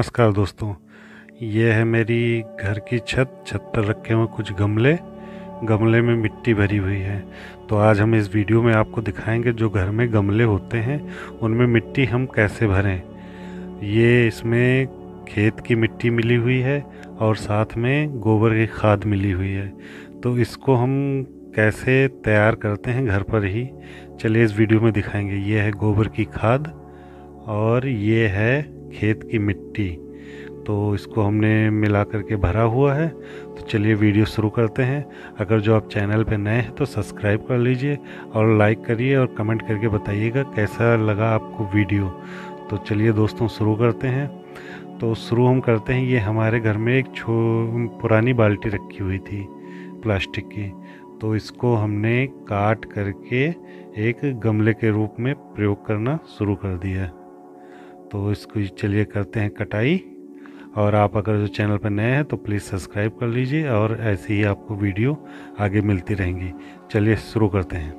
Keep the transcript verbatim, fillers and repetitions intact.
नमस्कार दोस्तों, ये है मेरी घर की छत। छत पर रखे हुए कुछ गमले गमले में मिट्टी भरी हुई है। तो आज हम इस वीडियो में आपको दिखाएंगे जो घर में गमले होते हैं उनमें मिट्टी हम कैसे भरें। ये इसमें खेत की मिट्टी मिली हुई है और साथ में गोबर की खाद मिली हुई है। तो इसको हम कैसे तैयार करते हैं घर पर ही, चलिए इस वीडियो में दिखाएंगे। ये है गोबर की खाद और ये है खेत की मिट्टी। तो इसको हमने मिला करके भरा हुआ है। तो चलिए वीडियो शुरू करते हैं। अगर जो आप चैनल पे नए हैं तो सब्सक्राइब कर लीजिए और लाइक करिए और कमेंट करके बताइएगा कैसा लगा आपको वीडियो। तो चलिए दोस्तों शुरू करते हैं। तो शुरू हम करते हैं। ये हमारे घर में एक छो पुरानी बाल्टी रखी हुई थी प्लास्टिक की, तो इसको हमने काट करके एक गमले के रूप में प्रयोग करना शुरू कर दिया। तो इसको चलिए करते हैं कटाई। और आप अगर जो चैनल पर नए हैं तो प्लीज़ सब्सक्राइब कर लीजिए और ऐसे ही आपको वीडियो आगे मिलती रहेंगी। चलिए शुरू करते हैं।